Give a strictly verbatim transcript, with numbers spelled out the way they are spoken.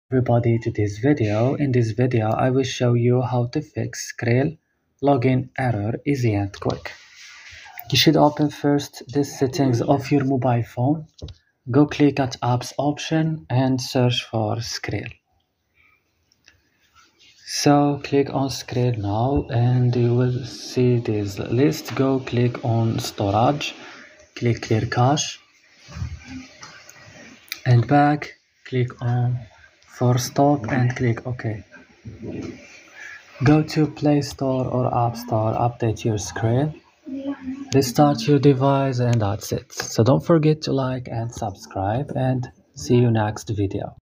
Everybody to this video. In this video I will show you how to fix Skrill login error easy and quick. You should open first the settings of your mobile phone. Go click at apps option and search for Skrill. So click on Skrill now and you will see this list. Go click on storage, click clear cache and back, click on for stop and click OK. Go to Play Store or App Store, update your Skrill, restart your device, and that's it. So don't forget to like and subscribe, and see you next video.